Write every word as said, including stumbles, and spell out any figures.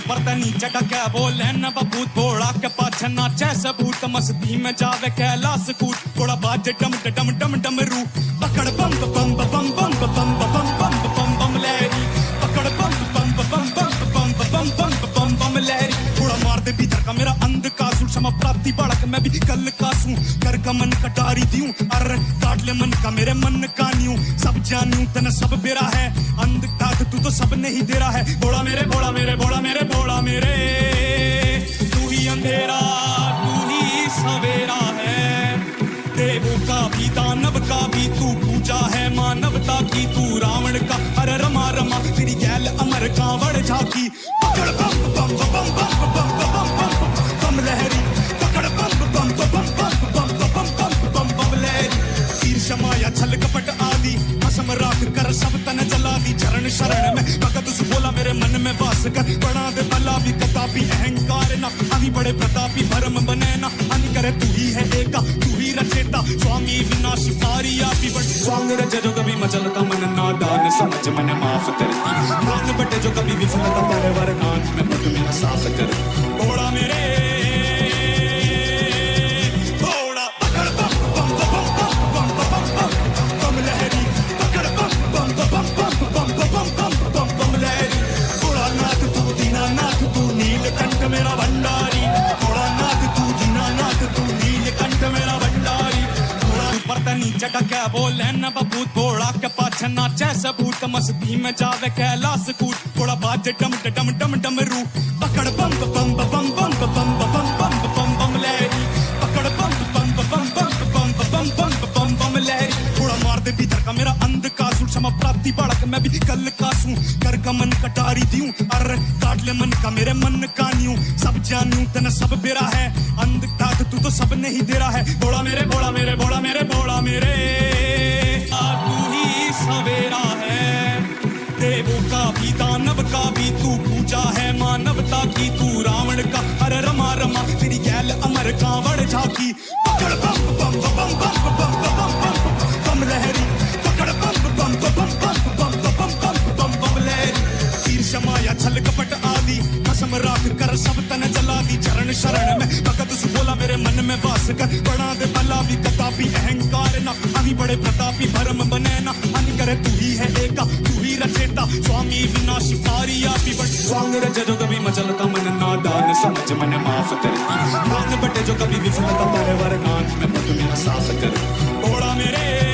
ऊपर ते नीचे टके बोले न बबूत थोड़ा के पाछे नाचे सबूत मस्ती में जावे कैलाश कूद थोड़ा बाजे डम डम डम डम रू पकड़ बम बम बम बम बम बम बम बम बम बम लहरी पकड़ बम बम बम बम बम बम बम बम बम लहरी थोड़ा मार दे भीतर का मेरा अंध का सुन क्षमा प्राप्ति बालक मैं भी कल का सूं कर का मन कटारी दियूं अरे काट ले मन का मेरे मन का न्यू सब जानूं तने सब बेरा है अंध ताक तू तो सब नहीं दे रहा है बोला मेरे बोला मेरे बोला मेरे बोला मेरे तू ही अंधेरा तू ही सवेरा है देवों का भी दानव का भी तू पूजा है मानवता की तू रावण का अरे रमा रमा तेरी गैल अमर कांवड़ झाकी पकड़ बम बम बम बम बम बम बम बम लहरी पकड़ बम बम बम बम बम बम बम बम बम लहरी तीर शमाया छल कपट आदि असम राख कर सब तन जला दी चरण शरण में भगत उस बोला मेरे मन में वास कर बना दे भला भी कतापी अहंकार ना अभी बड़े प्रतापी भरम बने ना अन करे तू ही है एका तू ही रचेता स्वामी विनाशी पारिया भी बट स्वांग रज जो कभी मचलता मन नादान समझ मन माफ करती प्राण बटे जो कभी विफलता पर वरदान में पद मेरा साफ कर घोड़ा मेरे घोड़ा पकड़ बम बम बम बम बम बम बम लहरी पकड़ बम बम बम बम बम बम बम बम लहरी घोड़ा नाथ तू दीना नाथ तू नीलकंठ मेरा भंडारी घोड़ा नाथ तू दीना नाथ तू नीलकंठ मेरा भंडारी घोड़ा ऊपर ते नीचे टके बोले न बबूत थोड़ा के पाछे नाचे सबूत मस्ती में जावे कैलाश कूद थोड़ा बाजे डम डम डम डम रू पकड़ बम बम बम बम बम बम बम बम बम लहरी पकड़ बम बम बम बम बम बम बम बम लहरी थोड़ा मार दे भीतर का मेरा अंध का सुन क्षमा प्राप्ति बालक मैं भी कल का सूं कर का मन कटारी दियूं अरे काट ले मन का मेरे मन का न्यू सब जानूं तने सब बेरा है अंध ताक तू तो सब नहीं दे रहा है बोला मेरे बोला मेरे बोला मेरे बोला मेरे तू ही सवेरा है देवों का भी दानव का भी तू पूजा है मानवता की तू रावण का अरे रमा रमा तेरी गैल अमर कांवड़ झाकी पकड़ बम बम बम बम बम बम बम बम लहरी पकड़ बम बम बम बम बम बम बम बम लहरी तीर शमाया छल कपट आदि कसम राख कर सब तन जला दी चरण शरण में भगत उस बोला मेरे मन में वास कर बना दे भला भी कतापी अहंकार ना अभी बड़े प्रतापी भरम बने ना अन करे तू ही है एका तू ही रचेता स्वामी विनाशी पारिया भी बट स्वांग रज जो कभी मचलता मन नादान समझ मन माफ करती प्राण बटे जो कभी विफलता पर वरदान में पद मेरा साफ कर घोड़ा मेरे